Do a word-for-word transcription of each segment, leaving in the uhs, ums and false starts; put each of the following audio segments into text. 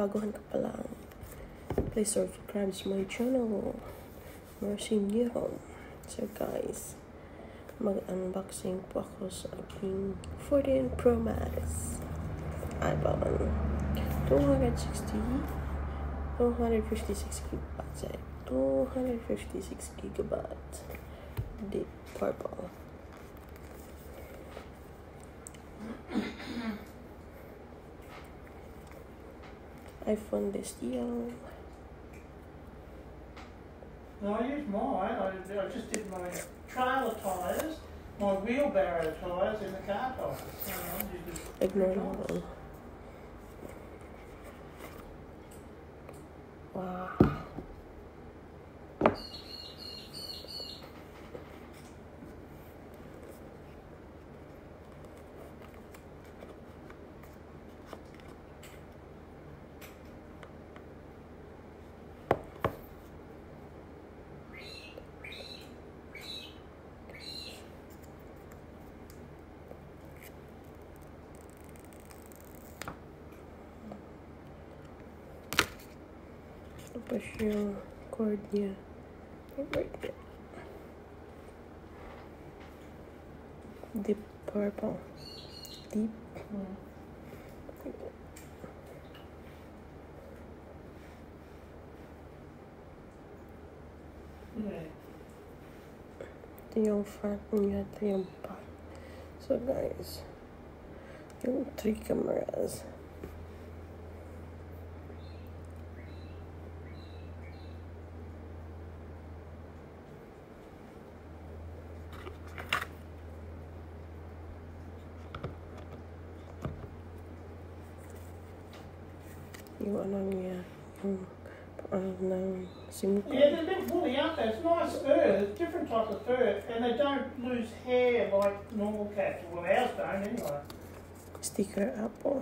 baguhan ka pa lang, please subscribe to my channel, Mercy Newcombe. So guys, mag-unboxing po ako sa aking fourteen Pro Max iPhone. two sixty, two fifty-six gigabytes, eh? two fifty-six gigabytes, deep purple. iPhone this year. No, I used mine. I, I just did my trailer tyres, my wheelbarrow tyres in the car tyres. No, Ignore them. Wow. Tapos yung cord niya. Right there. Deep purple. Deep. Hmm. Yeah. Ito yung front niya. Ito yung back. So guys, yung three cameras. Yung ano niya, yung ano ng SIM card. Yeah, they're a bit woolly, aren't they? It's nice fur. It's different type of fur, and they don't lose hair like normal cats. Well, ours don't anyway. Sticker Apple.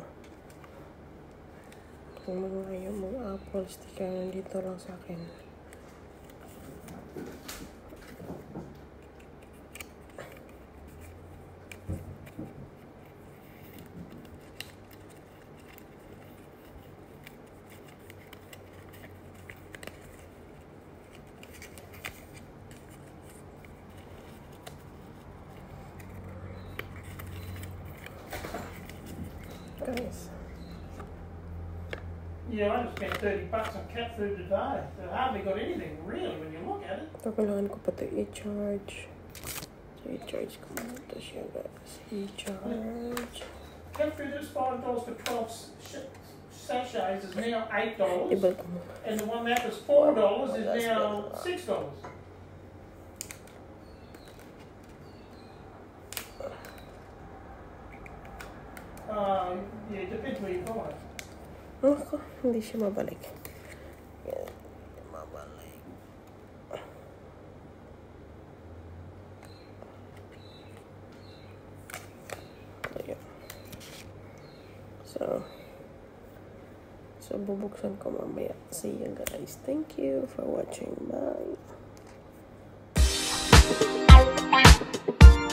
Kung mga yung mga Apple sticker, nandito lang sa akin. Guys. Yeah, I just spent thirty bucks on cat food today. So I hardly got anything really when you look at it. Ito, kailangan ko pa ito i-charge. So, i-charge ko muna ito siya, guys. I-charge. Cat food is five dollars for twelve sachets is now eight dollars. Ibal ko muna. And the one that was four dollars is now six dollars. Uh, yeah, it depends where you buy it. Oh, hindi siya mabalik. Yan, mabalik. Ayan. So, so bubuksan ko mamaya. See you guys. Thank you for watching. Bye.